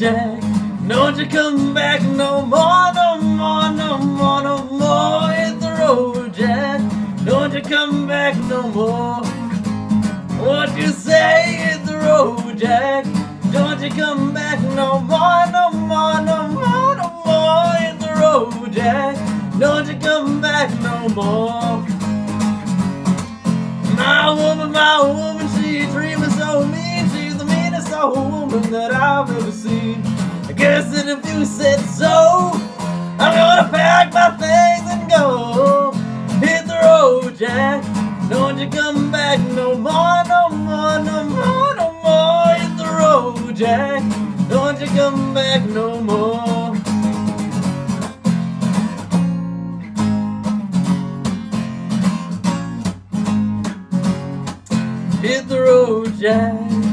Jack. Don't you come back no more, no more, no more, no more. Hit the road, Jack. Don't you come back no more. What you say? Hit the road, Jack. Don't you come back no more, no more, no more, no more. Hit the road, Jack. Don't you come back no more. My woman, she treats me so mean. She's the meanest old woman that I've ever seen. I guess that if you said so, I'm gonna pack my things and go. Hit the road, Jack. Don't you come back no more, no more, no more, no more. Hit the road, Jack. Don't you come back no more. Hit the road, Jack.